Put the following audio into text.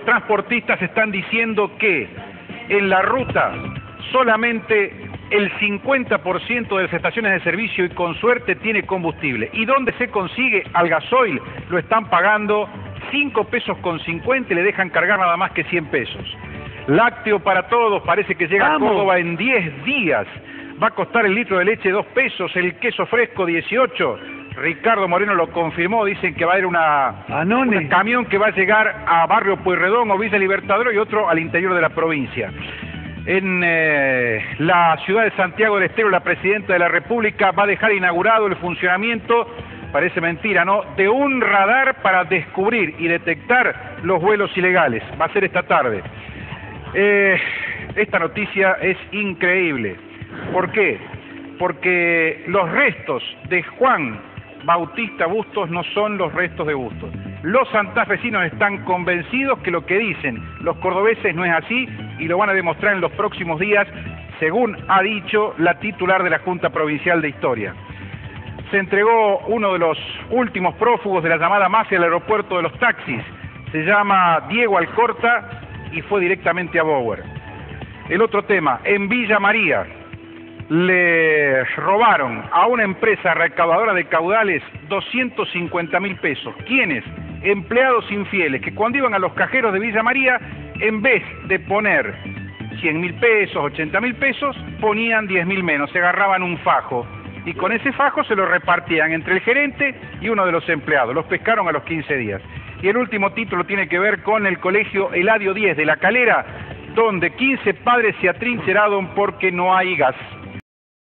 transportistas están diciendo que en la ruta solamente el 50% de las estaciones de servicio y con suerte tiene combustible. ¿Y dónde se consigue? Al gasoil lo están pagando 5 pesos con 50 y le dejan cargar nada más que 100 pesos. Lácteo para todos, parece que llega a Córdoba en 10 días. Va a costar el litro de leche 2 pesos, el queso fresco 18. Ricardo Moreno lo confirmó, dicen que va a haber un camión que va a llegar a Barrio Pueyrredón o Villa Libertador y otro al interior de la provincia. En la ciudad de Santiago del Estero, la presidenta de la República va a dejar inaugurado el funcionamiento, parece mentira, ¿no?, de un radar para descubrir y detectar los vuelos ilegales. Va a ser esta tarde. Esta noticia es increíble. ¿Por qué? Porque los restos de Juan Bautista Bustos no son los restos de Bustos. Los santafesinos están convencidos que lo que dicen los cordobeses no es así y lo van a demostrar en los próximos días, según ha dicho la titular de la Junta Provincial de Historia. Se entregó uno de los últimos prófugos de la llamada mafia al aeropuerto de los taxis. Se llama Diego Alcorta y fue directamente a Bower. El otro tema, en Villa María le robaron a una empresa recaudadora de caudales 250.000 pesos. ¿Quiénes? Empleados infieles que cuando iban a los cajeros de Villa María, en vez de poner 100.000 pesos, 80.000 pesos, ponían 10.000 menos, se agarraban un fajo y con ese fajo se lo repartían entre el gerente y uno de los empleados. Los pescaron a los 15 días. Y el último título tiene que ver con el colegio Eladio 10 de La Calera, donde 15 padres se atrincheraron porque no hay gas.